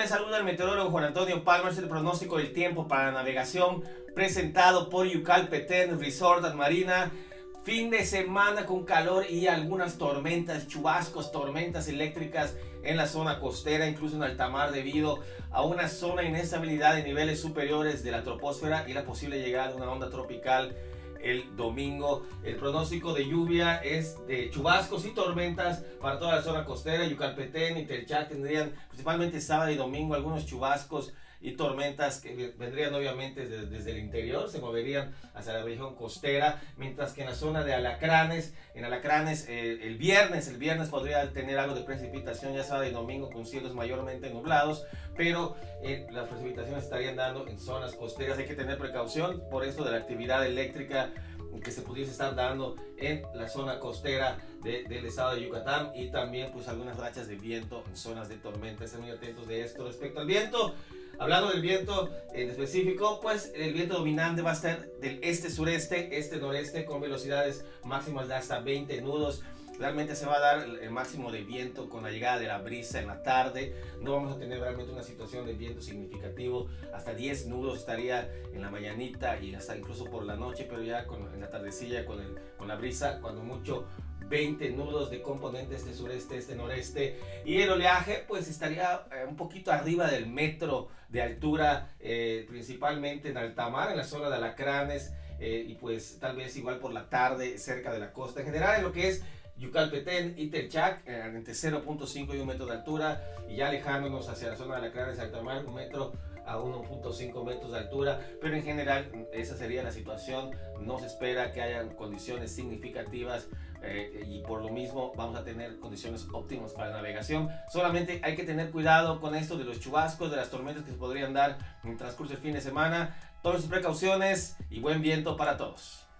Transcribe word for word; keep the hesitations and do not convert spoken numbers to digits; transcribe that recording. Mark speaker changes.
Speaker 1: Les saluda el meteorólogo Juan Antonio Palma. Es el pronóstico del tiempo para navegación presentado por Yucalpetén Resort and Marina. Fin de semana con calor y algunas tormentas, chubascos, tormentas eléctricas en la zona costera, incluso en alta mar, debido a una zona de inestabilidad de niveles superiores de la troposfera y la posible llegada de una onda tropical el domingo. El pronóstico de lluvia es de chubascos y tormentas para toda la zona costera. Yucalpetén y Telchac tendrían principalmente sábado y domingo algunos chubascos y tormentas que vendrían obviamente desde, desde el interior, se moverían hacia la región costera, mientras que en la zona de Alacranes, en Alacranes eh, el viernes, el viernes podría tener algo de precipitación ya sábado y domingo con cielos mayormente nublados, pero eh, las precipitaciones estarían dando en zonas costeras. Hay que tener precaución por esto de la actividad eléctrica que se pudiese estar dando en la zona costera de, del estado de Yucatán, y también pues algunas rachas de viento en zonas de tormenta. Estén muy atentos de esto. Respecto al viento, hablando del viento en específico, pues el viento dominante va a estar del este-sureste, este-noreste, con velocidades máximas de hasta veinte nudos. Realmente se va a dar el máximo de viento con la llegada de la brisa en la tarde. No vamos a tener realmente una situación de viento significativo. Hasta diez nudos estaría en la mañanita y hasta incluso por la noche, pero ya con, en la tardecilla con, el, con la brisa, cuando mucho veinte nudos de componente este sureste, este noreste. Y el oleaje pues estaría eh, un poquito arriba del metro de altura, eh, principalmente en alta mar, en la zona de Alacranes, eh, y pues tal vez igual por la tarde cerca de la costa. En general, en lo que es Yucalpetén y Telchac, eh, entre cero punto cinco y un metro de altura, y ya alejándonos hacia la zona de Alacranes, alta mar, un metro a uno punto cinco metros de altura, pero en general esa sería la situación. No se espera que haya condiciones significativas eh, y por lo mismo vamos a tener condiciones óptimas para la navegación. Solamente hay que tener cuidado con esto de los chubascos, de las tormentas que se podrían dar en el transcurso del fin de semana. Tomen sus precauciones y buen viento para todos.